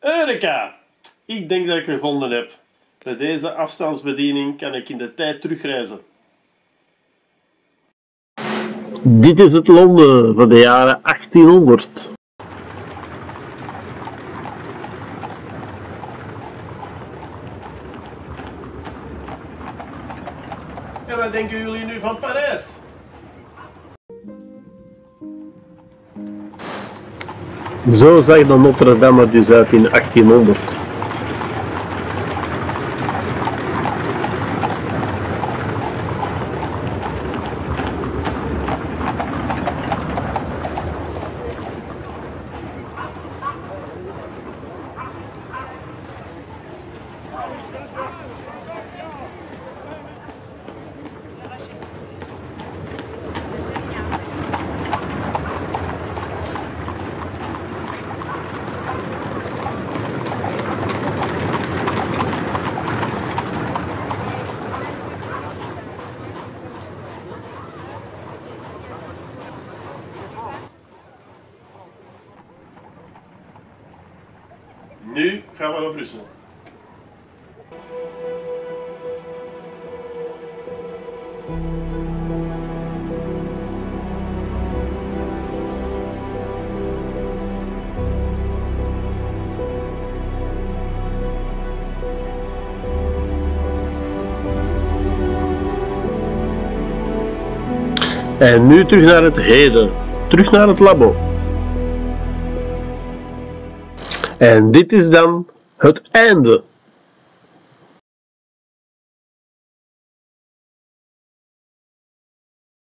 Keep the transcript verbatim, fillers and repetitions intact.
Eureka! Ik denk dat ik het gevonden heb. Met deze afstandsbediening kan ik in de tijd terugreizen. Dit is het Londen van de jaren achttienhonderd. En wat denken jullie nu van Parijs? Zo zag de Notre Dame er dus uit in achttienhonderd. Nu gaan we naar Brussel. En nu terug naar het heden. Terug naar het labo. En dit is dan het einde.